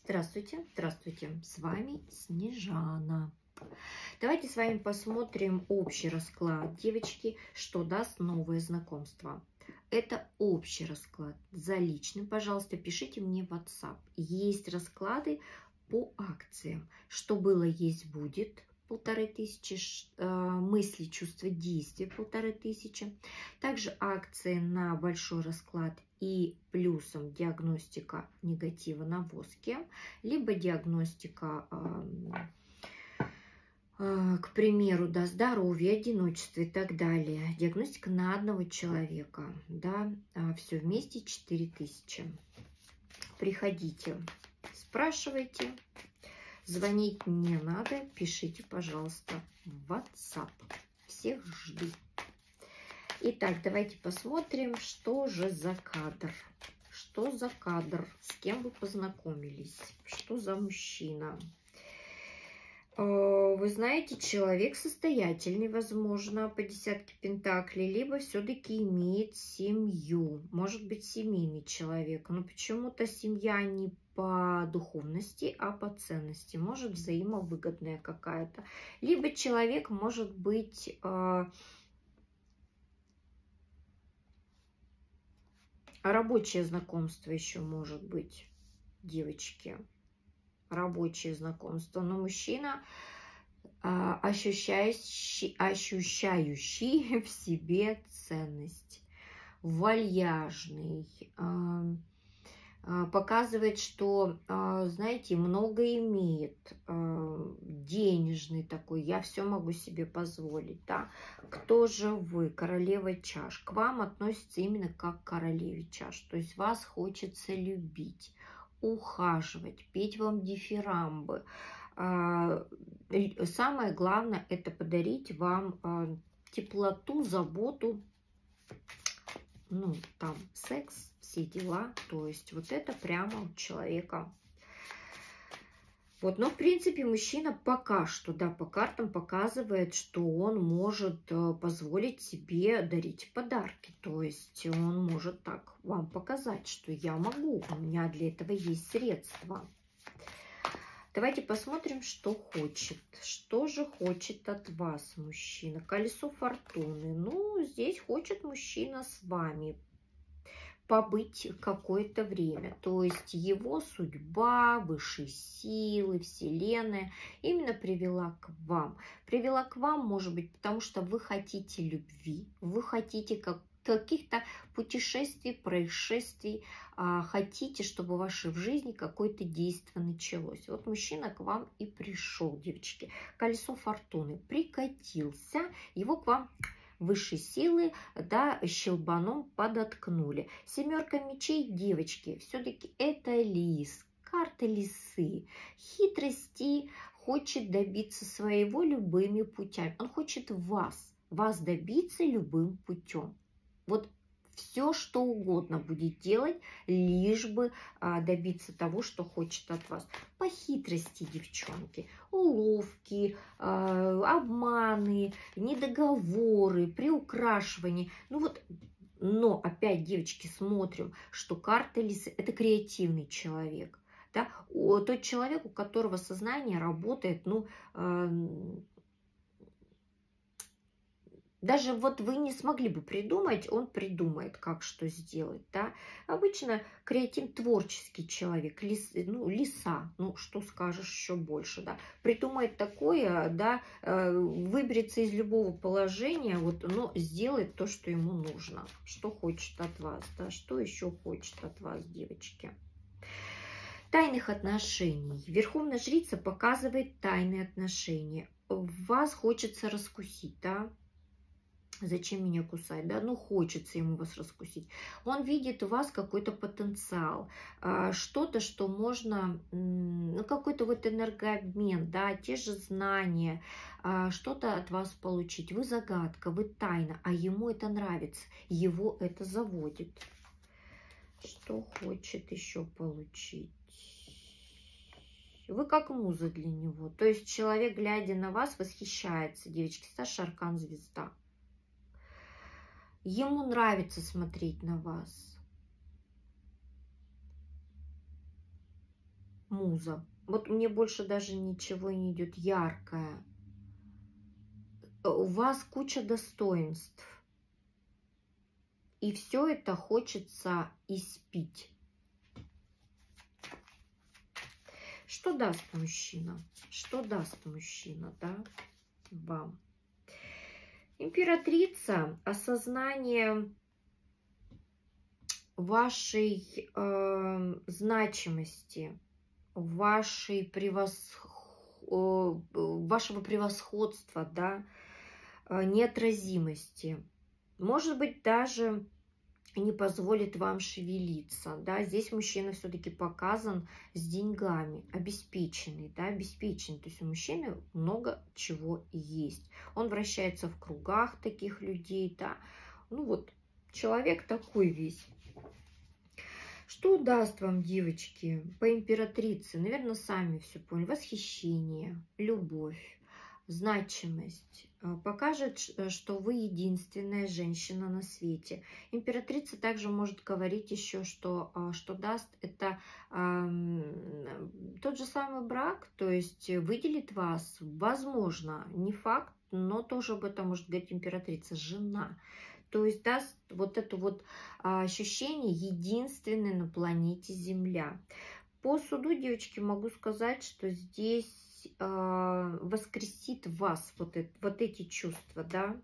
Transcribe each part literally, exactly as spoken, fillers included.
Здравствуйте, здравствуйте, с вами Снежана. Давайте с вами посмотрим общий расклад, девочки, что даст новое знакомство. Это общий расклад за личным, пожалуйста, пишите мне в WhatsApp. Есть расклады по акциям, что было, есть, будет. Полторы тысячи, мысли, чувства, действия, полторы тысячи. Также акции на большой расклад и плюсом диагностика негатива на воске, либо диагностика, к примеру, да, здоровья, одиночества и так далее. Диагностика на одного человека, да, все вместе четыре тысячи. Приходите, спрашивайте. Звонить не надо, пишите, пожалуйста, в WhatsApp. Всех жду. Итак, давайте посмотрим, что же за кадр. Что за кадр? С кем вы познакомились? Что за мужчина? Вы знаете, человек состоятельный, возможно, по десятке пентаклей, либо все-таки имеет семью. Может быть, семейный человек, но почему-то семья не по духовности, а по ценности. Может, взаимовыгодная какая-то. Либо человек может быть рабочее знакомство еще может быть, девочки. Рабочее знакомство, но мужчина, ощущающий, ощущающий в себе ценность, вальяжный, показывает, что, знаете, много имеет, денежный такой, я все могу себе позволить, да. Кто же вы? Королева чаш. К вам относится именно как к королеве чаш, то есть вас хочется любить, ухаживать, петь вам дифирамбы. Самое главное — это подарить вам теплоту, заботу, ну, там, секс, все дела. То есть вот это прямо у человека. Вот, но в принципе мужчина пока что, да, по картам показывает, что он может позволить себе дарить подарки. То есть он может так вам показать, что я могу, у меня для этого есть средства. Давайте посмотрим, что хочет. Что же хочет от вас мужчина? Колесо фортуны. Ну, здесь хочет мужчина с вами побыть какое-то время. То есть его судьба, высшие силы, вселенная именно привела к вам. Привела к вам, может быть, потому что вы хотите любви, вы хотите как каких-то путешествий, происшествий, хотите, чтобы в вашей в жизни какое-то действие началось. Вот мужчина к вам и пришел, девочки. Колесо фортуны прикатился, его к вам высшие силы, да, щелбаном подоткнули. Семерка мечей, девочки, все-таки это лис, карта лисы, хитрости, хочет добиться своего любыми путями. Он хочет вас, вас добиться любым путем. Вот все, что угодно будет делать, лишь бы а, добиться того, что хочет от вас. По хитрости, девчонки, уловки, а, обманы, недоговоры, приукрашивания. Ну вот, но опять, девочки, смотрим, что карта лисы – это креативный человек. Да? Тот человек, у которого сознание работает, ну, а, даже вот вы не смогли бы придумать, он придумает, как что сделать, да. Обычно креатив творческий человек, лис, ну, лиса, ну, что скажешь еще больше, да. Придумает такое, да, выберется из любого положения, вот, но сделает то, что ему нужно, что хочет от вас, да, что еще хочет от вас, девочки. Тайных отношений. Верховная жрица показывает тайные отношения. Вас хочется раскусить, да. Зачем меня кусать, да? Ну, хочется ему вас раскусить. Он видит у вас какой-то потенциал, что-то, что можно, ну, какой-то вот энергообмен, да, те же знания, что-то от вас получить. Вы загадка, вы тайна, а ему это нравится, его это заводит. Что хочет еще получить? Вы как муза для него. То есть человек, глядя на вас, восхищается, девочки. Старший аркан звезда. Ему нравится смотреть на вас. муза. Вот мне больше даже ничего не идет яркое. У вас куча достоинств. И все это хочется испить. Что даст мужчина? Что даст мужчина, да, вам? Императрица, осознание вашей э, значимости, вашей превосх... вашего превосходства, да, неотразимости. Может быть, даже не позволит вам шевелиться, да, здесь мужчина все-таки показан с деньгами, обеспеченный, да, обеспеченный, то есть у мужчины много чего есть, он вращается в кругах таких людей, да, ну вот, человек такой весь. Что даст вам, девочки, по императрице? Наверное, сами все поняли. Восхищение, любовь, значимость. Покажет, что вы единственная женщина на свете. Императрица также может говорить еще, что, что даст это э, тот же самый брак, то есть выделит вас, возможно, не факт, но тоже об этом может говорить императрица, жена. То есть даст вот это вот ощущение единственной на планете Земля. По суду, девочки, могу сказать, что здесь э, воскресит в вас вот, это, вот эти чувства, да.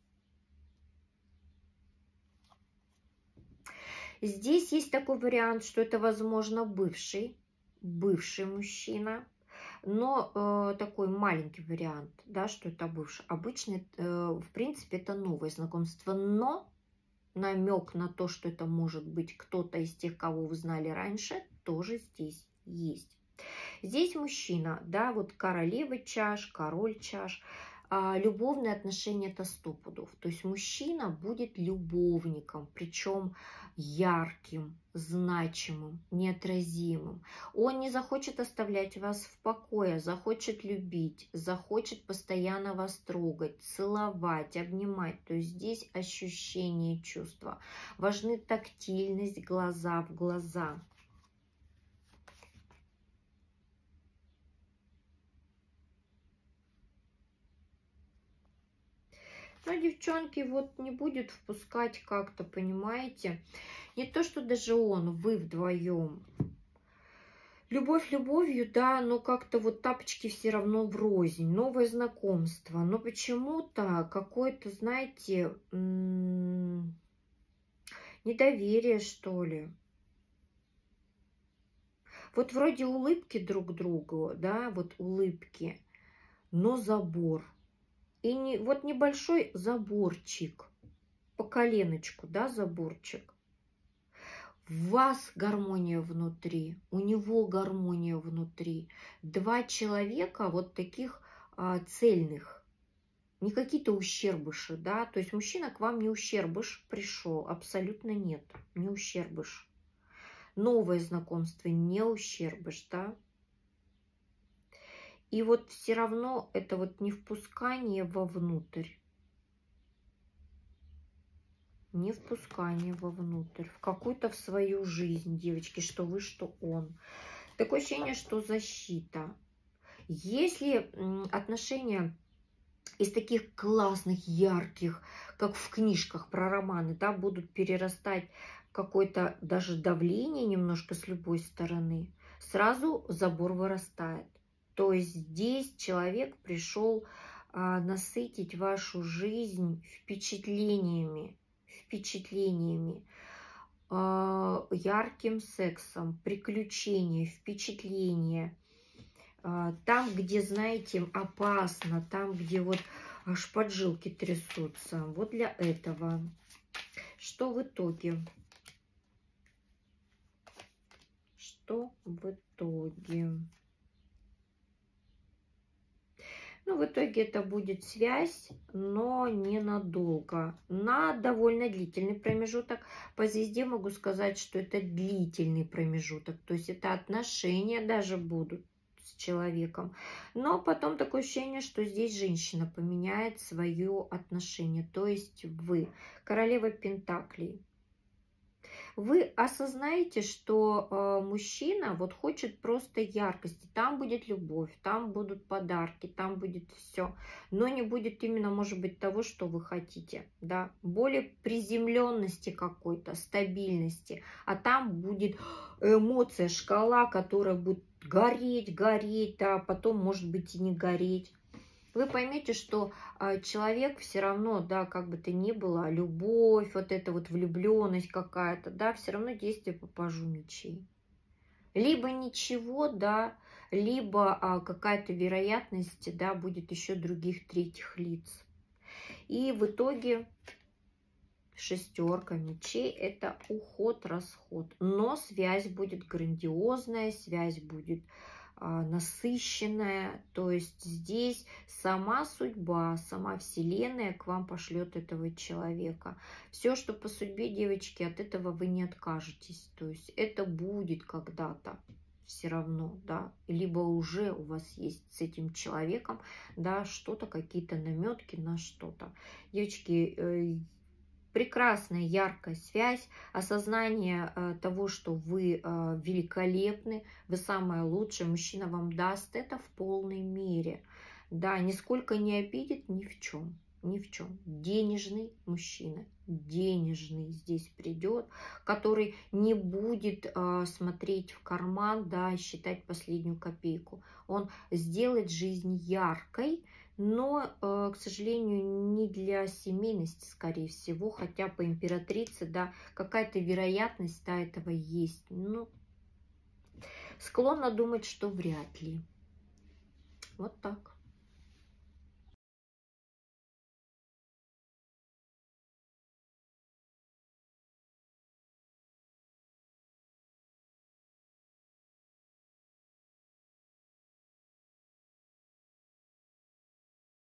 Здесь есть такой вариант, что это, возможно, бывший, бывший мужчина. Но э, такой маленький вариант, да, что это бывший. Обычно, э, в принципе, это новое знакомство, но намек на то, что это может быть кто-то из тех, кого вы знали раньше, тоже здесь есть. Здесь мужчина, да, вот королева чаш, король чаш, а любовные отношения это сто пудов. То есть мужчина будет любовником, причем ярким, значимым, неотразимым. Он не захочет оставлять вас в покое, захочет любить, захочет постоянно вас трогать, целовать, обнимать. То есть здесь ощущение чувства. Важны тактильность, глаза в глаза. Но девчонки вот не будет впускать как-то, понимаете? Не то, что даже он, вы вдвоем. Любовь любовью, да, но как-то вот тапочки все равно врознь. Новое знакомство. Но почему-то какое-то, знаете, недоверие, что ли. Вот вроде улыбки друг другу, да, вот улыбки, но забор. И не, вот небольшой заборчик, по коленочку, да, заборчик. У вас гармония внутри, у него гармония внутри. Два человека вот таких а, цельных, не какие-то ущербыши, да. То есть мужчина к вам не ущербыш пришел, абсолютно нет, не ущербыш. Новое знакомство не ущербыш, да. И вот все равно это вот не впускание вовнутрь. Не впускание вовнутрь. В какую-то в свою жизнь, девочки, что вы, что он. Такое ощущение, что защита. Если отношения из таких классных, ярких, как в книжках про романы, да, будут перерастать в какое-то даже давление немножко с любой стороны, сразу забор вырастает. То есть здесь человек пришел а, насытить вашу жизнь впечатлениями, впечатлениями, а, ярким сексом, приключения, впечатления. А, там, где, знаете, опасно, там, где вот аж поджилки трясутся. Вот для этого. Что в итоге? Что в итоге? Ну, в итоге это будет связь, но ненадолго. На довольно длительный промежуток. По звезде могу сказать, что это длительный промежуток. То есть это отношения даже будут с человеком. Но потом такое ощущение, что здесь женщина поменяет свое отношение. То есть вы. Королева Пентаклей. Вы осознаете, что э, мужчина вот хочет просто яркости. Там будет любовь, там будут подарки, там будет все. Но не будет именно, может быть, того, что вы хотите. Да? Более приземленности какой-то, стабильности. А там будет эмоция, шкала, которая будет гореть, гореть, да, потом, может быть, и не гореть. Вы поймете, что а, человек все равно, да, как бы то ни было, любовь, вот эта вот влюбленность какая-то, да, все равно действие по пажу мечей. Либо ничего, да, либо а, какая-то вероятность, да, будет еще других третьих лиц. И в итоге шестерка мечей — это уход, расход. Но связь будет грандиозная, связь будет насыщенная, то есть здесь сама судьба, сама Вселенная к вам пошлет этого человека. Все, что по судьбе, девочки, от этого вы не откажетесь, то есть это будет когда-то все равно, да, либо уже у вас есть с этим человеком, да, что-то, какие-то наметки на что-то. Девочки, прекрасная, яркая связь, осознание э, того, что вы э, великолепны, вы самое лучшее, мужчина вам даст это в полной мере. Да, нисколько не обидит ни в чем, ни в чем. Денежный мужчина, денежный здесь придет, который не будет э, смотреть в карман, да, считать последнюю копейку. Он сделает жизнь яркой, но, к сожалению, не для семейности, скорее всего, хотя по императрице, да, какая-то вероятность, да, этого есть. Ну, склонна думать, что вряд ли. Вот так.